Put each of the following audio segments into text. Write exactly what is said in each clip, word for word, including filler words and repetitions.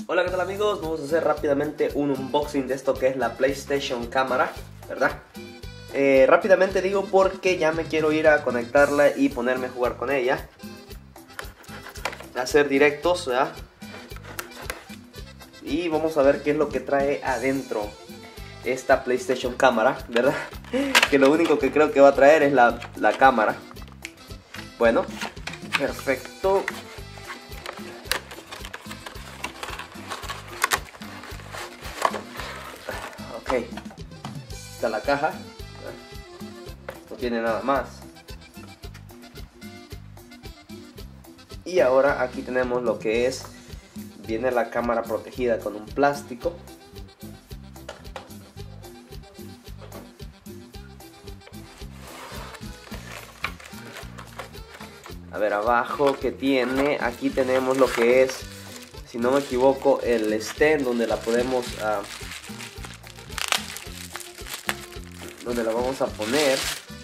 Hola, ¿qué tal amigos? Vamos a hacer rápidamente un unboxing de esto que es la PlayStation Cámara, ¿verdad? Eh, rápidamente digo porque ya me quiero ir a conectarla y ponerme a jugar con ella, a hacer directos, ¿verdad? Y vamos a ver qué es lo que trae adentro esta PlayStation Cámara, ¿verdad? Que lo único que creo que va a traer es la, la cámara. Bueno, perfecto. Ok, está la caja, no tiene nada más. Y ahora aquí tenemos lo que es, viene la cámara protegida con un plástico. A ver abajo que tiene, aquí tenemos lo que es, si no me equivoco, el stand donde la podemos... Uh, donde la vamos a poner.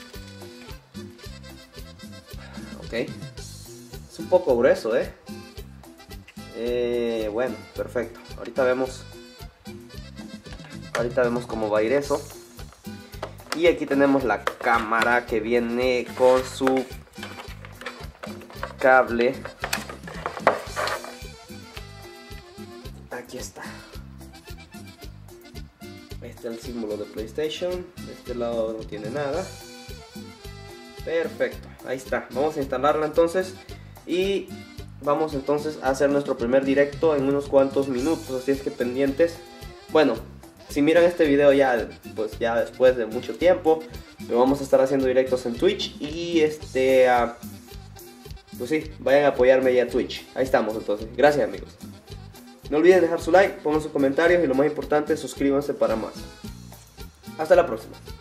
Ok, es un poco grueso, eh, eh bueno, perfecto. Ahorita vemos ahorita vemos cómo va a ir eso. Y aquí tenemos la cámara que viene con su cable. Aquí está. Este es el símbolo de PlayStation. De este lado no tiene nada. Perfecto, ahí está. Vamos a instalarla entonces. Y vamos entonces a hacer nuestro primer directo en unos cuantos minutos. Así es que pendientes. Bueno, si miran este video ya, pues ya después de mucho tiempo, pero vamos a estar haciendo directos en Twitch. Y este, uh, pues sí, vayan a apoyarme ya a Twitch. Ahí estamos entonces. Gracias amigos. No olviden dejar su like, pongan sus comentarios y lo más importante, suscríbanse para más. Hasta la próxima.